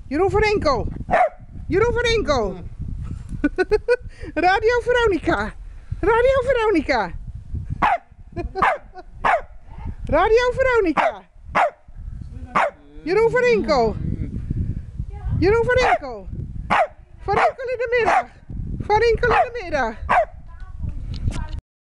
Jeroen van Enkel. Jeroen van Enkel. Radio Veronica. Radio Veronica. Radio Veronica. Jeroen van Enkel. Jeroen van Enkel. Van Enkel in de middag. Van Enkel in de middag.